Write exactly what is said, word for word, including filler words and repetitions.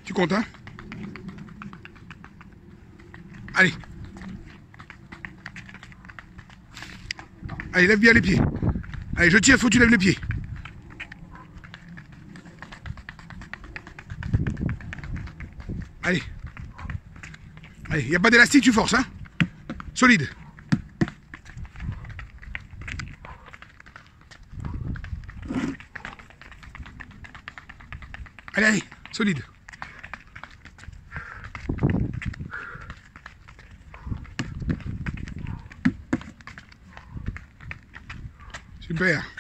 Tu comptes, hein? Allez. Allez, lève bien les pieds. Allez, je tire, faut que tu lèves les pieds. Allez. Allez, il n'y a pas d'élastique, tu forces, hein? Solide. Allez, allez, solide. Super.